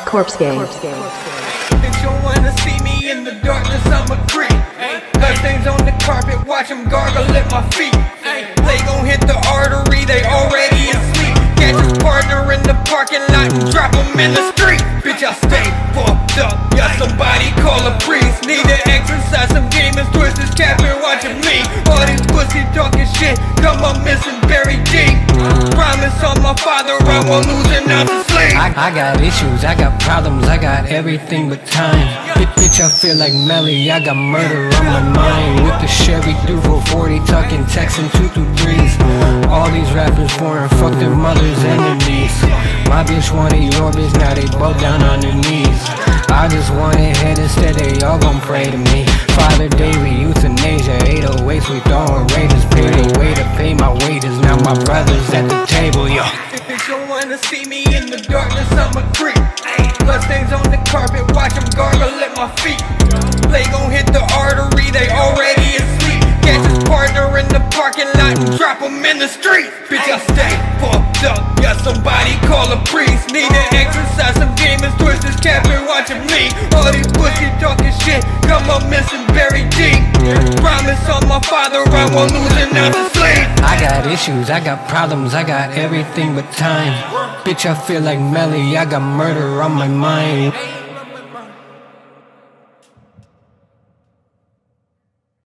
Corpse Gang. Bitch, you wanna see me in the darkness, I'm a creep. Bloodstains on the carpet, watch them gargle at my feet. They gon' hit the artery, they already asleep. Catch his partner in the parking lot and drop him in the street. Bitch, I stay fucked up, yeah, somebody call a priest. Need to exercise some demons, twist his cap and watching me. All these pussy talking shit, come on missing buried deep. Promise on my father I won't lose an ounce of sleep. I got issues, I got problems, I got everything but time. Bitch, I feel like Melly, I got murder on my mind. With the Chevy through 440, tucking texting 2 through 3s. All these rappers foreign, fuck their mother's enemies. My bitch wanted your bitch, now they both down on their knees. I just wanted head instead, they all gon' pray to me. Father Davey, euthanasia, 808s, we throwing raiders. Paid a way to pay my wages, now my brother's at the table, yo. Bitch, you wanna see me in the darkness, I'm a creep. Bloodstains on the carpet, watch them gargle at my feet. They gon' hit the artery, they already asleep. Catch his partner in the parking lot and drop him in the street. Bitch, I stay fucked up, yeah, somebody call a priest. Need to exercise some demons, twist his cap and watching me. All these pussy talking shit, come up missing buried deep. Promise on my father I won't lose an ounce of sleep. I got issues, I got problems, I got everything but time. Bitch, I feel like Melly, I got murder on my mind.